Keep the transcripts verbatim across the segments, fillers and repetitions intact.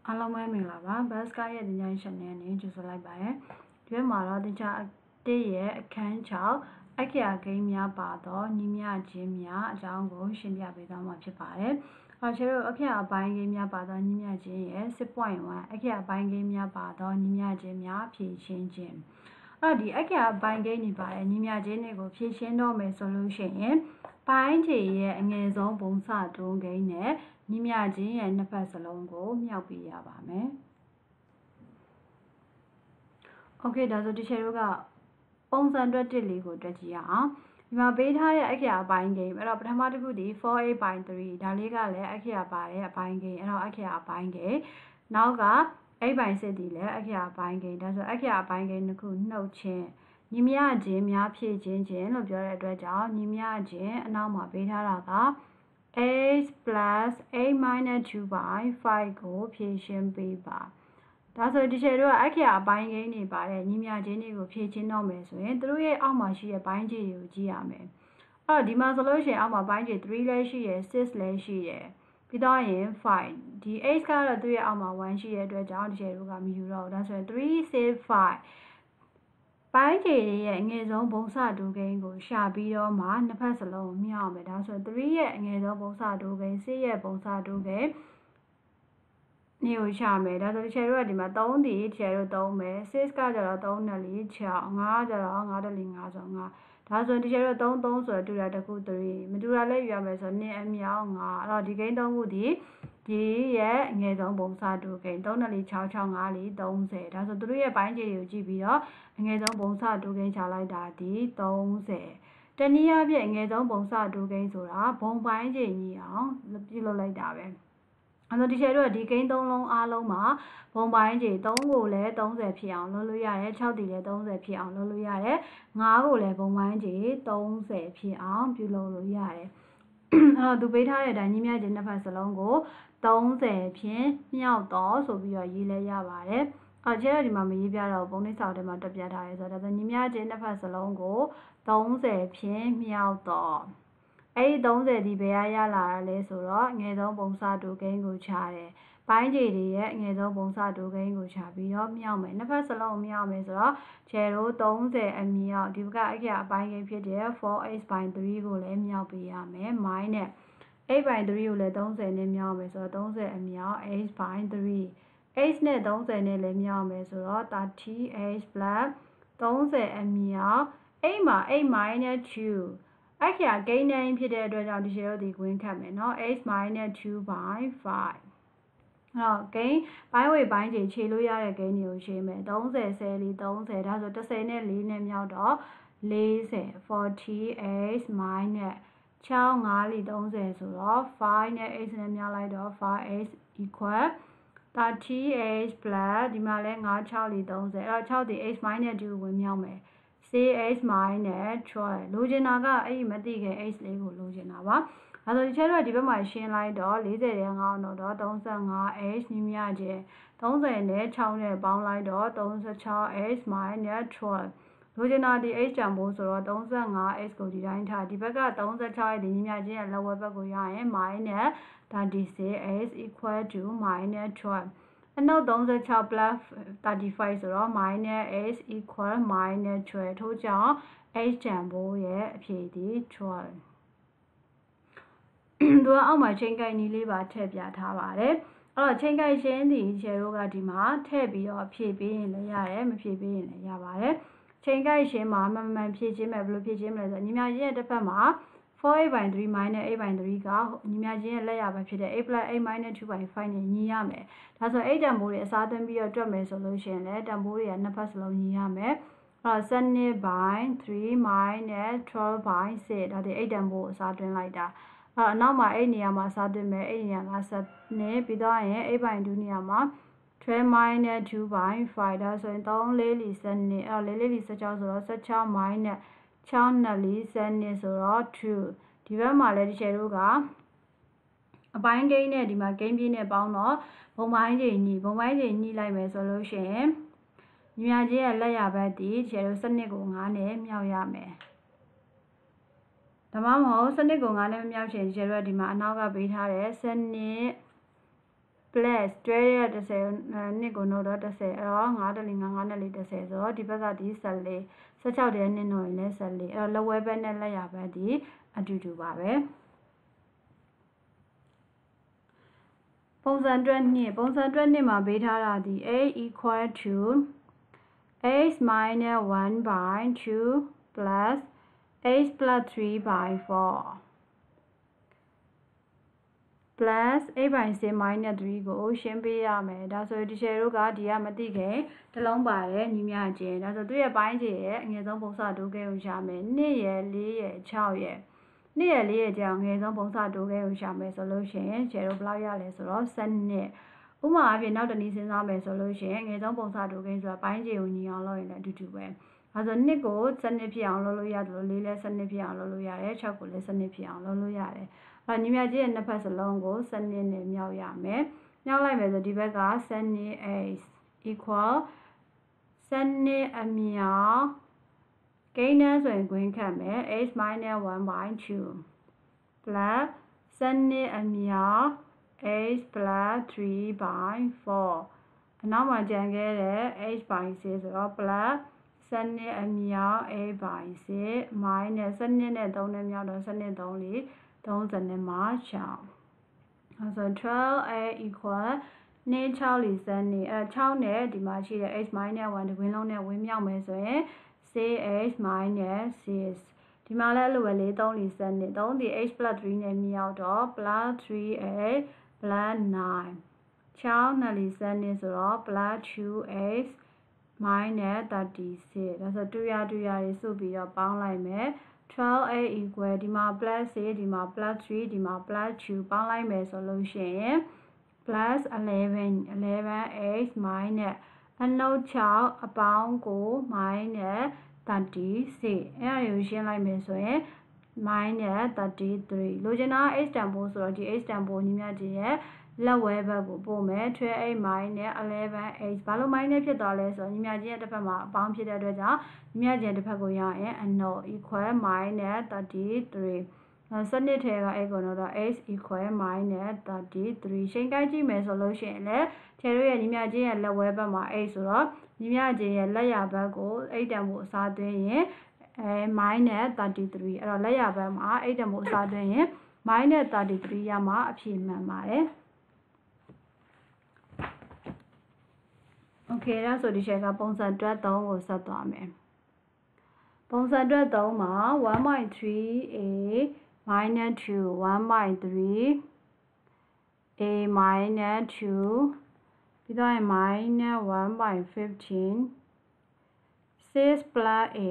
အားလုံးပဲမင်္ဂလာပါဘတ်စကားရဲ့တင်ကြားရှင်နဲ့နေကြိုဆိုလိုက်ပါရယ်ဒီဘက်မှာတော့တင်ကြားအတစ်ရဲ့အခန်း၆အခရာဂိမ်းများပါတော့ညီမျှခြင်းများအကြောင်းကိုရှင်းပြပေးသွားမှာဖြစ်ပါတယ်အော်ကျတော့အခရာအပိုင်းဂိမ်းများပါတော့ညီမျှခြင်းရဲ့ six point one အခရာအပိုင်းဂိမ်းများပါတော့ညီမျှခြင်းများဖြည့်ရှင်းခြင်းအဲ့ဒီအခရာအပိုင်းဂိမ်းတွေပါတယ်ညီမျှခြင်းတွေကိုဖြည့်ရှင်းတော့မယ်ဆိုလို့ရှိရင်ပိုင်းခြေရဲ့အငယ်ဆုံးပုံစတွန်းဂိမ်းနဲ့ညီမျှခြင်းရဲ့နှစ်ဖက်စလုံးကိုမြောက်ပြရပါမယ်။ Okay ဒါဆိုဒီချက်တို့ကပုံစံတွက်တစ်လေးကိုတွက်ကြည့်ရအောင်။ဒီမှာပေးထားတဲ့အခရာအပိုင်းဂိမ်းအဲ့တော့ပထမတစ်ခုဒီ four eight by three ဒါလေးကလည်းအခရာပါတဲ့အပိုင်းဂိမ်းအဲ့တော့အခရာအပိုင်းဂိမ်းနောက်ကeight by sixဒီလည်းအခရာအပိုင်းဂိမ်းဒါဆိုအခရာအပိုင်းဂိမ်းတစ်ခုနှုတ်ချင်းညီမျှခြင်းများဖြည့်ခြင်းခြင်းလို့ပြောတဲ့အတွက်ကြောင့်ညီမျှခြင်းအနောက်မှာပေးထားတာကeight plus eight minus two by fiveကိုဖြည့်ရှင်းပေးပါဒါဆိုဒီချက်တို့ကအခရာအပိုင်းဂိမ်းတွေပါတယ်ညီမျှခြင်းတွေကိုဖြည့်ချင်းတော့မယ်ဆိုရင်သူတို့ရဲ့အောက်မှာရှိတဲ့ပိုင်းခြေတွေကိုကြည့်ရမယ်အဲ့တော့ဒီမှာဆိုလို့ရှိရင်အောက်မှာပိုင်းခြေthreeလည်းရှိရယ်sixလည်းရှိရယ်ပြီးတော့ရင်fiveဒီ eight ကတော့သူ့ရဲ့အောက်မှာoneရှိတဲ့အတွက်ကြောင့်ဒီချက်တို့ကမယူတော့ဘူးဒါဆိုရင်three six fiveပိုင်းခြေရဲ့အငယ်ဆုံးဘုံစတူဂိမ်းကိုရှာပြီးတော့မှနှစ်ဖက်စလုံးကိုမြောက်မယ်ဒါဆိုthreeရဲ့အငယ်ဆုံးဘုံစတူဂိမ်းsixရဲ့ဘုံစတူဂိမ်းနေကိုရှာမယ်ဒါဆိုဒီချက်တို့ကဒီမှာthreeဒီချက်တို့သုံးမယ်sixကကျတော့threeနဲ့၄six fiveကျတော့fiveနဲ့၄fiveဆိုfiveဒါဆိုဒီချက်တို့three threeဆိုတော့တူတာတစ်ခုthreeမတူတာလည်းယူရမယ်ဆိုtwoအမြောက်fiveအဲ့တော့ဒီဂိမ်းသုံးခုဒီဒီရဲ့အငယ်ဆုံးဘုံစတူဂိမ်းthreeနဲ့၄six six five five thirtyဒါဆိုသူတို့ရဲ့ပိုင်းခြေတွေကိုကြည့်ပြီးတော့အငယ်ဆုံးဘုံစတူဂိမ်းချလိုက်တာဒီthirtyတနည်းအားဖြင့်အငယ်ဆုံးဘုံစတူဂိမ်းဆိုတာဘုံပိုင်းခြေညီအောင်ပြုလုပ်လိုက်တာပဲအဲ့တော့ဒီချက်တို့ကဒီဂိမ်းသုံးလုံးအားလုံးမှာဘုံပိုင်းခြေthreeကိုလည်းthirtyဖြစ်အောင်လုပ်လို့ရတယ်sixဒီလည်းthirtyဖြစ်အောင်လုပ်လို့ရတယ်fiveကိုလည်းဘုံပိုင်းခြေthirtyဖြစ်အောင်ပြုလုပ်လို့ရတယ်အဲ့တော့သူပေးထားတဲ့အတိုင်းညီမျှခြင်းနှစ်ဖက်စလုံးကိုthirtyဖြင့်မြောက်တော့ဆိုပြီးတော့ရေးလဲရပါတယ်အော်ကျတော့ဒီမှာမရေးပြတော့ပုံနှိပ်စာအုပ်ထဲမှာတက်ပြထားရဲဆိုတော့ဒါဆိုညီမျှခြင်းနှစ်ဖက်စလုံးကိုthirtyဖြင့်မြောက်တော့အဲ့ဒီthirtyဒီဘယ်ကရလာတာလဲဆိုတော့အငယ်ဆုံးဘုံစတူဂိမ်းကိုချတယ်ပိုင်းခြေတွေရဲ့အငယ်ဆုံးဘုံစတူဂိမ်းကိုချပြီးတော့မြောက်မယ်နှစ်ဖက်စလုံးမြောက်မယ်ဆိုတော့ခြေတို့thirtyအမြောက်ဒီဘက်ကအခရာအပိုင်းဂိမ်းဖြစ်တဲ့four eight by threeကိုလည်းမြောက်ပေးရမယ် minus eight by threeကိုလည်းthirtyနဲ့မြောက်မယ်ဆိုတော့thirtyအမြောက်eight by three eightနဲ့thirtyနဲ့လည်းမြောက်မယ်ဆိုတော့thirty-eight plus thirtyအမြောက်eightမှာeight minus twoအခရာဂိမ်းတိုင်းဖြစ်တဲ့အတွက်ကြောင့်ဒီရှယ်တို့ဒီကွင်းခတ်မယ်နော်eight minus two by fiveအဲ့တော့ဂိမ်းပိုင်းဝေပိုင်းခြေခြေလို့ရတဲ့ဂိမ်းတွေကိုရှင်းမယ်thirty tenလေးthirtyဒါဆိုtenနဲ့fourနဲ့မြောက်တော့forty forty-eight minus six fiveလေးthirtyဆိုတော့fiveနဲ့eightနဲ့မြောက်လိုက်တော့five eight equal thirty-eight plus ဒီမှာလဲfive sixလေးthirtyအဲ့တော့sixဒီeight minus twoဝင်မြောက်မယ်six minus twelveလိုချင်တာကအဲ့ဒီမသိခင်eightလေးကိုလိုချင်တာပါအဲဆိုဒီချက်တော့ဒီဘက်မှာရှင်းလိုက်တော့fortyတဲ့ငါးတော့thirty-five h ညီမျှခြင်းthirtyနဲ့sixနဲ့ပေါင်းလိုက်တော့thirty-six h minus twelveလိုချင်တာဒီ h တန်ဖိုးဆိုတော့thirty-five hကိုဒီတိုင်းထားဒီဘက်ကthirty-six hဒီညီမျှခြင်းရဲ့လက်ဝဲဘက်ကိုရရင် minus thirty-six h equal to minus twelveအနောက်thirty-six plus thirty-fiveဆိုတော့ minus h equal minus twelve ထို့ကြောင့် h တန်ဖိုးရဲ့အဖြေဒီtwelveသူကအောက်မှာချိန်ကိုက်နည်းလေးပါထည့်ပြထားပါတယ်အဲ့တော့ချိန်ကိုက်ရှင်းဒီရှယ်တို့ကဒီမှာထည့်ပြီးတော့ဖြည့်ပေးရင်လည်းရတယ်မဖြည့်ပေးရင်လည်းရပါတယ်ချိန်ကိုက်ရှင်းမှာမှန်မှန်ဖြည့်ချင်းပဲဘယ်လိုဖြည့်ချင်းမလဲဆိုတော့ညီမကြီးရဲ့တစ်ဖက်မှာfour eight by three minus eight by threeကညီမကြီးရဲ့လက်ရပဲဖြစ်တဲ့eight plus eight minus two by fiveနဲ့ညီရမယ်ဒါဆိုeightတန်ဖိုးတွေအစားသွင်းပြီးတော့တွက်မယ်ဆိုလို့ရှိရင်လည်းတန်ဖိုးတွေကနှစ်ဖက်စလုံးညီရမယ်အဲ့တော့seven by three minus twelve by sixဒါဒီeightတန်ဖိုးကိုအစားသွင်းလိုက်တာအဲ့အနောက်မှာeightနေရာမှာစားသွင်းမယ်eightနေရာကsevenပြီးတော့ရင်eight by twoနေရာမှာtwelve minus two by fiveဒါဆိုရင်three fourလေးsevenအဲ့တော့fourလေးsixteenဆိုတော့sixteen minus sixနှစ်လေးsevenဆိုတော့twoဒီဘက်မှာလည်းဒီရှယ်တို့ကအပိုင်းဂိမ်းနဲ့ဒီမှာဂိမ်းပြည့်နဲ့ပေါင်းတော့ဘုံပိုင်းချိန်ညီဘုံပိုင်းချိန်ညီလိုက်မယ်ဆိုလို့ရှိရင်ညီမကြီးရဲ့လက်ရဘက်ဒီရှယ်တို့sevenကိုfiveနဲ့မြောက်ရမယ်ဒါမှမဟုတ်sevenကိုfiveနဲ့မမြောက်ချင်ဒီရှယ်တို့ကဒီမှာအနောက်ကပေးထားတဲ့seven plus တွဲရတစ်ဆယ်နှစ်ကိုနှုတ်တော့တစ်ဆယ်အဲ့တော့ငါးတလီငါးငါးနဲ့လေးတစ်ဆယ်ဆိုတော့ဒီဘက်ကဒီဆယ်လေးဆယ်ခြောက်တည်းနှစ်နှုတ်ရင်လည်းဆယ်လေးအဲ့တော့လက်ဝဲဘက်နဲ့လက်ရဘက်ဒီအတူတူပါပဲပုံစံတွက်နှစ်ပုံစံတွက်နှစ်မှာပေးထားတာဒီ a equal to x minus one by two plus x plus three by four plus eight by six minus three ကိုရှင်းပေးရမယ်ဒါဆိုဒီရှယ်တို့ကဒီကမသိခင်တစ်လုံးပါတယ်ညီမချင်းဒါဆိုသူ့ရဲ့ပိုင်းခြေရဲ့အငယ်ဆုံးပုံစတိုးခဲကိုရှာမယ်နှစ်ရယ်လေးရယ်ခြောက်ရယ်နှစ်ရယ်လေးရယ်ကြောင့်အငယ်ဆုံးပုံစတိုးခဲကိုရှာမယ်ဆိုလို့ရှိရင်ရှယ်တို့ဘယ်လောက်ရလဲဆိုတော့ဆယ်နှစ်ဥပမာအဖြစ်နောက်တစ်နည်းစဉ်းစားမယ်ဆိုလို့ရှိရင်အငယ်ဆုံးပုံစတိုးခဲဆိုတာပိုင်းခြေကိုညီအောင်လုပ်ရင်လည်းအတူတူပဲဒါဆိုနှစ်ကိုဆယ်နှစ်ဖြစ်အောင်လုပ်လို့ရတယ်လို့လေးလည်းဆယ်နှစ်ဖြစ်အောင်လုပ်လို့ရတယ်ခြောက်ကိုလည်းဆယ်နှစ်ဖြစ်အောင်လုပ်လို့ရတယ်အဲ့ညီမကြီးရဲ့နှစ်ဖက်စလုံးကိုဆယ်နှစ်နဲ့မြောက်ရမယ်။မြောက်လိုက်မယ်ဆိုဒီဘက်ကဆယ်နှစ် x equal ဆယ်နှစ်အမြောက်ကိန်းနှန်းဆိုရင်ခွင်းခတ်မယ် x minus one by two plus ဆယ်နှစ်အမြောက် x plus three by four အနောက်မှာကျန်ခဲ့တဲ့ h by six ဆိုတော့ plus ဆယ်နှစ်အမြောက် a by six minus ဆယ်နှစ်နဲ့သုံးနဲ့မြောက်တော့ဆယ်နှစ်သုံးလေးthirtyနဲ့မှာ၆အဲဆို twelve a equal နှစ်၆လီဆယ်နှစ်အဲ၆နဲ့ဒီမှာရှိတဲ့ x minus one ဒီဝင်းလုံးနဲ့ဝင်းမြောက်မယ်ဆိုရင် six x minus six ဒီမှာလည်းအဲ့လိုပဲလေသုံးလီဆယ်နှစ်သုံးဒီ x plus three နဲ့မြောက်တော့ plus three x plus nine ၆နှစ်လီဆယ်နှစ်ဆိုတော့ plus two x minus thirty-six ဒါဆိုတူရတူရတွေစုပြီးတော့ပေါင်းလိုက်မယ်twelve a equal ဒီမှာ plus six ဒီမှာ plus three ဒီမှာ plus two ပေါင်းလိုက်မယ်ဆိုလို့ရှိရင် plus eleven eleven x minus အနှုတ်၆အပေါင်းကို minus thirty-six အဲ့ဒါကိုရှင်းလိုက်မယ်ဆိုရင် minus thirty-three လိုချင်တာ x တန်ဖိုးဆိုတော့ဒီ x တန်ဖိုးညီမကြီးရဲ့လက်ဝဲဘက်ကိုပို့မယ်twelve x minus eleven x ဘာလို့ minus ဖြစ်သွားလဲဆိုတော့ညီမကြီးရဲ့တစ်ဖက်မှာအပေါင်းဖြစ်တဲ့အတွက်ကြောင့်ညီမကြီးရဲ့တစ်ဖက်ကိုရရင်အနှုတ် equal minus thirty-three စနစ်ထဲက x ကိုတော့ x equal minus thirty-three ရှင်းကိုက်ကြည့်မယ်ဆိုလို့ရှိရင်လည်းခြေတို့ရဲ့ညီမကြီးရဲ့လက်ဝဲဘက်မှာ x ဆိုတော့ညီမကြီးရဲ့လက်ရဘက်ကို x တန်ဖိုးအစားသွင်းရင်အဲ minus thirty-three အဲ့တော့လက်ရဘက်မှာ x တန်ဖိုးအစားသွင်းရင် minus thirty-three ရမှာအဖြေမှန်ပါတယ်โอเคဒါဆိုဒီရှယ်ကပုံစံတွက်သုံးကိုဆက်သွားမယ်ပုံစံတွက်သုံးမှာ one by three a minus two one by three a minus two ပြီးတော့ minus one by fifteen six plus a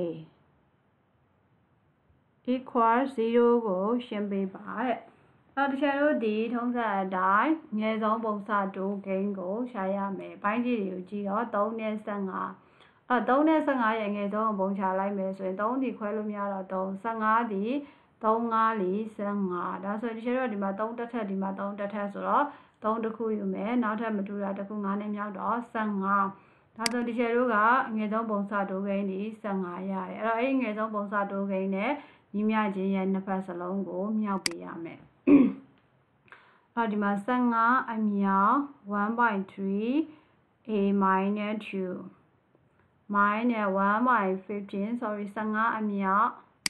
equal zero ကိုရှင်းပေးပါတဲ့နောက်တစ်ချက်တို့ဒီထုံးစံအတိုင်းအငယ်ဆုံးပုံစတိုးဂိမ်းကိုရှာရမယ်။ပိုင်းကြီးတွေကိုကြည့်တော့သုံးနဲ့ဆယ်ငါအဲသုံးနဲ့ဆယ်ငါရဲ့အငယ်ဆုံးပုံချလိုက်မယ်ဆိုရင်သုံးဒီခွဲလို့မရတော့သုံးဆယ်ငါဒီသုံးငါးလီဆယ်ငါဒါဆိုဒီချက်တော့ဒီမှာသုံးတက်ထက်ဒီမှာသုံးတက်ထက်ဆိုတော့သုံးတစ်ခုယူမယ်နောက်ထပ်မတူတာတစ်ခုငါးနဲ့မြောက်တော့ဆယ်ငါဒါဆိုဒီချက်တို့ကအငယ်ဆုံးပုံစတိုးဂိမ်းဒီဆယ်ငါရတယ်အဲ့တော့အဲ့ဒီအငယ်ဆုံးပုံစတိုးဂိမ်းနဲ့ညီမချင်းရဲ့နှစ်ဖက်စလုံးကိုမြောက်ပေးရမယ်အော်ဒီမှာဆယ်ငါအမြောက် one by three a minus two minus one by fifteen sorry ဆယ်ငါအမြောက်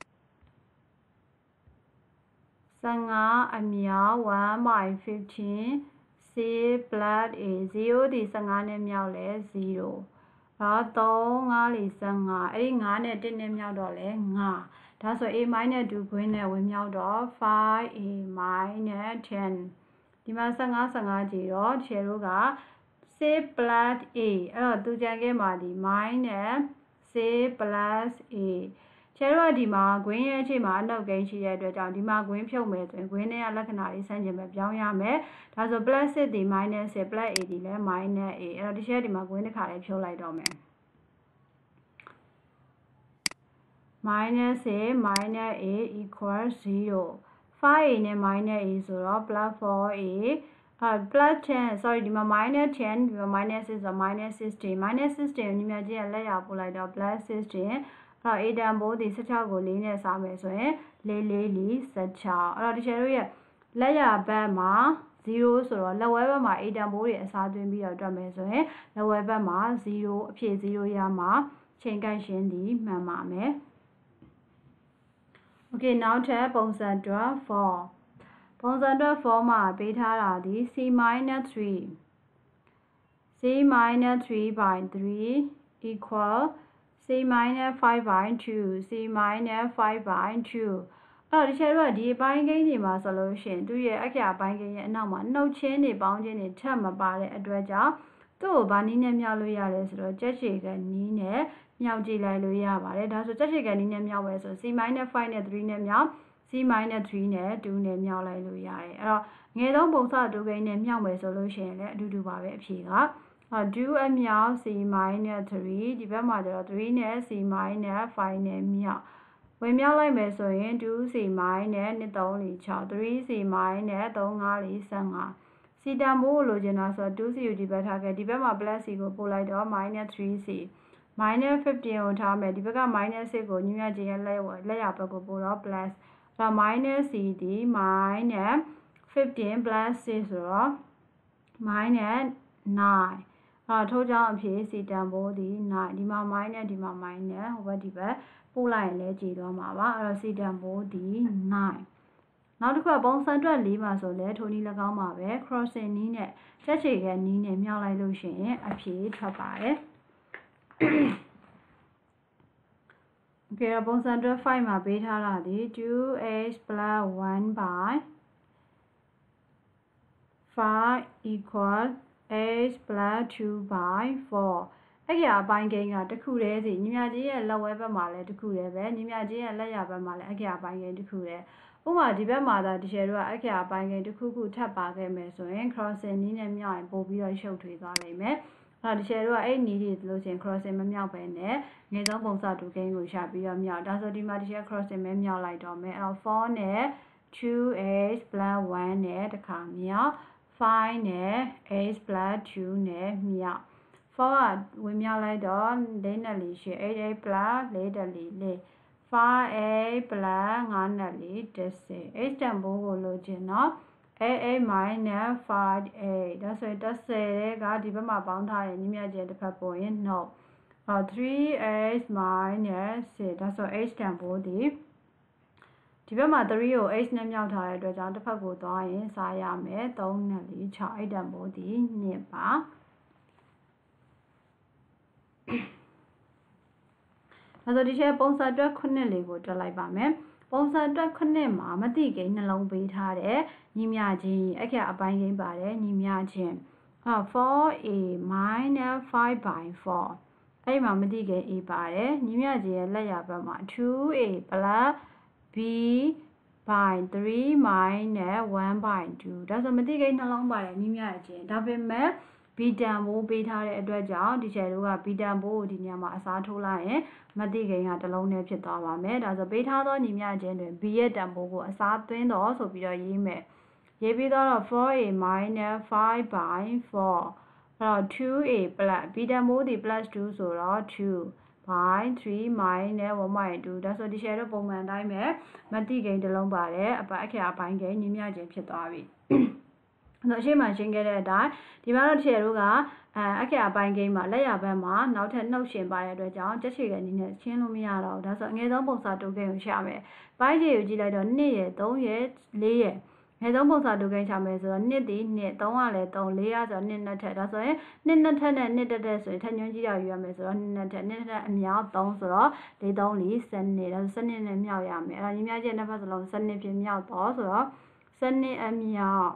ဆယ်ငါအမြောက် one by fifteen c plus a zero ဒီဆယ်ငါနဲ့မြောက်လဲ zero အော်သုံးငါးလီဆယ်ငါအဲ့ဒီငါးနဲ့တစ်နဲ့မြောက်တော့လဲငါဒါဆို a minus two ခွင်းနဲ့ဝင်မြောက်တော့ five a minus ten ဒီမှာဆယ်ငါဆယ်ငါကြည့်တော့ခြေတို့က six plus a အဲ့တော့သူကြံခဲ့မှာဒီ minus six plus a ခြေတို့ကဒီမှာဂွင်းရဲ့အခြေမှာအနှုတ်ကိန်းရှိတဲ့အတွက်ကြောင့်ဒီမှာဂွင်းဖြုတ်မယ်ဆိုရင်ဂွင်းနဲ့လက္ခဏာလေးဆန်းကျင်ပဲပြောင်းရမယ်ဒါဆို plus six ဒီ minus six plus a ဒီလဲ minus a အဲ့တော့ဒီချက်ဒီမှာဂွင်းတစ်ခါလေးဖြုတ်လိုက်တော့မယ်minus six minus a equal zero five a နဲ့ minus a ဆိုတော့ plus four a အဲ plus ten sorry ဒီမှာ minus ten ဒီမှာ minus six ဆိုတော့ minus sixteen minus sixteen ကိုညီမကြီးကလက်ရပို့လိုက်တော့ plus sixteen အဲ့တော့ a တန်ဖိုးဒီ十၆ကို၄နဲ့စားမယ်ဆိုရင်၄ ၄ ၄ 十၆အဲ့တော့ဒီချက်တို့ရဲ့လက်ရဘက်မှာ zero ဆိုတော့လက်ဝဲဘက်မှာ a တန်ဖိုးတွေအစားသွင်းပြီးတော့တွက်မယ်ဆိုရင်လက်ဝဲဘက်မှာ zero အဖြစ် zero ရမှာချိန်ကိုက်ရှင်းသည်မှန်ပါမယ် Okay နောက်ထပ်ပုံစံတွက် four ပုံစံတွက် four မှာပေးထားတာဒီ c minus three c minus three by three equal c minus five by two c minus five by two အဲ့တော့ဒီချက်တော့ဒီအပိုင်းကိန်းတွေမှာဆိုလို့ရှိရင်သူရဲ့အခရာအပိုင်းကိန်းရဲ့အနောက်မှာနှုတ်ချင်းတွေပေါင်းချင်းတွေထပ်မပါတဲ့အတွက်ကြောင့်သူ့ကိုဗာနည်းနဲ့မြောက်လို့ရတယ်ဆိုတော့ကြက်ချေကနီးနဲ့မြောက်ကြည့်လိုက်လို့ရပါတယ်ဒါဆိုကြက်ချေကနီးနဲ့မြောက်ပဲဆို c minus five နဲ့threeနဲ့မြောက် c minus three နဲ့twoနဲ့မြောက်လိုက်လို့ရတယ်အဲ့တော့ငယ်ဆုံးပုံစတူကိန်းနဲ့မြောက်မယ်ဆိုလို့ရှိရင်လည်းအတူတူပါပဲအဖြေကtwo အမြောက် c minus three ဒီဘက်မှာကျတော့threeနဲ့ c minus five နဲ့မြောက်ဝင်မြောက်လိုက်မယ်ဆိုရင်two c minus နှစ်သုံးလေး၆ three c minus သုံးငါးလေး၁၅ c တန်ဖိုးကိုလိုချင်တာဆိုတော့two c ကိုဒီဘက်ထားခဲ့ဒီဘက်မှာ plus c ကိုပို့လိုက်တော့ minus three c minus fifteen ကိုထားမယ်ဒီဘက်က minus six ကိုညွှန်ရခြင်းရဲ့လက်လက်ရဘက်ကိုပို့တော့ plus ဒါ minus c ဒီ minus fifteen plus six ဆိုတော့ minus nine အဲထို့ကြောင့်အဖြစ် c တန်ဖိုးဒီ nine ဒီမှာ minus ဒီမှာ minus ဟိုဘက်ဒီဘက်ပို့လိုက်ရင်လည်းကြည့်သွားမှာပါအဲ့တော့ c တန်ဖိုးဒီ nine နောက်တစ်ခုကပုံစံတွက်လေးပါဆိုလဲထိုနည်း၎င်းပါပဲ crossing နည်းနဲ့ချက်ချေကနည်းနဲ့မြောက်လိုက်လို့ရှိရင်အဖြေထွက်ပါတယ် Okay ပုံစံတွက်fiveမှာပေးထားတာဒီ two x plus one by five equal x plus two by four အဲ့ဒီအပိုင်းကိန်းကတစ်ခုတည်းစီညီမကြီးရဲ့လက်ဝဲဘက်မှာလည်းတစ်ခုတည်းပဲညီမကြီးရဲ့လက်ရဘက်မှာလည်းအဲ့ဒီအပိုင်းကိန်းတစ်ခုတည်းဥပမာဒီဘက်မှာသာဒီရှယ်တို့ကအဲ့ဒီအပိုင်းကိန်းတစ်ခုခုထပ်ပါခဲ့မယ်ဆိုရင် crossing နည်းနဲ့မြောက်ရင်ပို့ပြီးတော့ရှုပ်ထွေးသွားလိမ့်မယ်အဲ့ဒီရှယ်တို့ကအဲ့ဒီနည်းတွေလို့ဆိုရင် crossing မမြောက်ပဲနဲ့ငယ်ဆုံးပုံစတူကိန်းကိုရှာပြီးတော့မြောက်ဒါဆိုဒီမှာဒီရှယ် crossing ပဲမြောက်လိုက်တော့မယ်အဲ့တော့fourနဲ့ two x plus one နဲ့တခါမြောက်fiveနဲ့ x plus two နဲ့မြောက်four ကဝင်မြောက်လိုက်တော့၄နဲ့၄ရှိeight x plus ၄တက်၄၄ five x plus ၅နဲ့၄တစ်ဆယ် x တန်ဖိုးကိုလိုချင်တော့ eight x minus five x ဒါဆိုရင်တစ်ဆယ်တဲ့ကဒီဘက်မှာပေါင်းထားရင်ညီမကျဲတစ်ဖက်ပို့ရင် no three x minus six ဒါဆို x တန်ဖိုးဒီဒီဘက်မှာthreeကို x နဲ့မြောက်ထားတဲ့အတွက်ကြောင့်တစ်ဖက်ကိုသွားရင်စားရမယ်threeနဲ့၄ six အဲ့တန်ဖိုးဒီနှစ်ပါဒါဆိုဒီချက်ပုံစံတွက်ခုနှစ်လေးကိုတွက်လိုက်ပါမယ်ပုံစံတွက်ခုနှစ်မှာမတိကိန်းနှလုံးပေးထားတဲ့ညီမြချင်းအခက်အပိုင်းကိန်းပါတယ်ညီမြချင်းအဲ four a minus five by four အဲ့မှာမတိကိန်း a ပါတယ်ညီမြချင်းရဲ့လက်ရဘက်မှာ two a plus b by three minus one by two ဒါဆိုမတိကိန်းနှလုံးပါတယ်ညီမြချင်းဒါပေမဲ့b တန်ဖိုးပေးထားတဲ့အတွက်ကြောင့်ဒီချက်တို့က b တန်ဖိုးကိုဒီညမှာအစားထိုးလိုက်ရင်မတိကိန်းကတစ်လုံးနဲ့ဖြစ်သွားပါမယ်ဒါဆိုပေးထားသောညီမျှချင်းတွင် b ရဲ့တန်ဖိုးကိုအစားသွင်းတော့ဆိုပြီးတော့ရေးမယ်ရေးပြီးတော့ four a minus five by four အဲ့တော့ two a plus b တန်ဖိုးဒီ plus two ဆိုတော့ two by three minus one by two ဒါဆိုဒီချက်တို့ပုံမှန်အတိုင်းပဲမတိကိန်းတစ်လုံးပါတယ်အပိုင်းအခရာအပိုင်းကိန်းညီမျှချင်းဖြစ်သွားပြီဆိုအရှိမှရှင်းခဲ့တဲ့အတိုင်းဒီမှာတော့တချေတို့ကအဲအခက်အပိုင်းကိန်းမှာလက်ရဘက်မှာနောက်ထပ်နှုတ်ရှင်ပါတဲ့အတွက်ကြောင့်ချက်ချေကနည်းနဲ့ရှင်းလို့မရတော့ဘူးဒါဆိုအငယ်ဆုံးပုံစံတူကိန်းကိုရှာမယ်ပိုင်းချေကိုကြည့်လိုက်တော့twoရယ်threeရယ်fourရယ်ငယ်ဆုံးပုံစံတူကိန်းရှာမယ်ဆိုတော့twoဒီtwo threeကလည်းthree fourရဆိုတော့twoနှစ်ထက်ဒါဆိုရင်twoနှစ်ထက်နဲ့twoတက်တက်ဆိုရင်ထက်ညွှန်းကြည့်ရယူရမယ်ဆိုတော့twoနှစ်ထက်twoထက်အမြောက်threeဆိုတော့four three four twelveဒါဆိုtwelveနဲ့မြောက်ရမယ်အဲ့ဒါညီမကျနှစ်ဖက်စလုံးtwelveဖြစ်မြောက်တော့ဆိုတော့twelveအမြောက်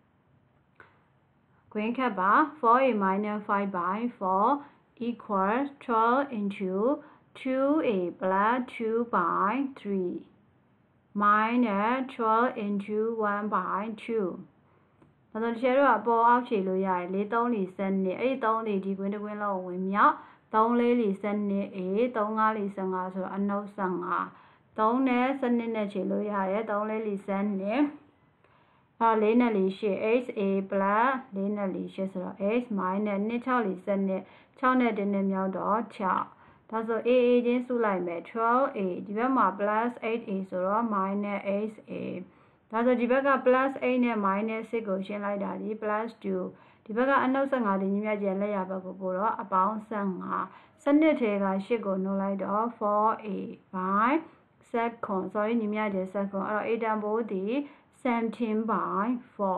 ခွင်းခတ်ပါ four a minus five by four equals twelve into two a plus two by three minus twelve into one by two ဒါဆိုဒီချက်တော့အပေါ်အောက်ခြေလို့ရတယ်four three twelveအဲ့ဒီthreeလေးဒီခွင်းတစ်ခွင်းလုံးဝင်မြောက်three four twelve a three five twelveဆိုတော့အနှုတ်fifteen threeနဲ့twelveနဲ့ခြေလို့ရတယ်three four twelve twelveအော်fourနဲ့four eight x a plus fourနဲ့fourဆိုတော့ x minus two six twelveနဲ့sixနဲ့oneနဲ့မြောက်တော့sixဒါဆို a a ချင်းစုလိုက်မယ်twelve a ဒီဘက်မှာ plus eight a ဆိုတော့ minus eight a ဒါဒါဆိုဒီဘက်က plus eight နဲ့ minus six ကိုရှင်းလိုက်တာဒီ plus two ဒီဘက်ကအနှုတ်ဆက်ငါဒီညီမြတ်ကျန်လက်ရဘက်ကိုပို့တော့အပေါင်းဆက်ငါစနစ်ထဲကeightကိုနှုတ်လိုက်တော့ four a by second sorry ညီမြတ်ကျန် second အဲ့တော့ a တန်ဖိုးဒီseventeen by four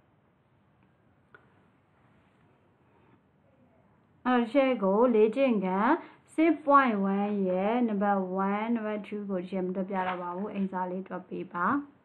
အဲ့တော့ရှယ်ကိုလေ့ကျင့်ခန်း six point one ရဲ့ number one number two ကိုရှင်းမတွက်ပြတော့ပါဘူးအိမ်စာလေးတွက်ပေးပါ